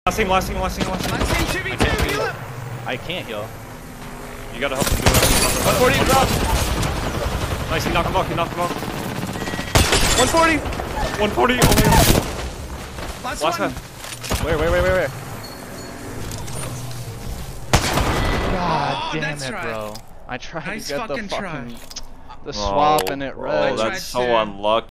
Last team, 2v2, heal him! I can't heal. You gotta help him do it. 140, drop! Nice, he knocked him off, 140! 140, oh my god. Last one. Where? God damn it, bro. I tried to get the fucking... the swap and it red. Oh, that's so unlucky.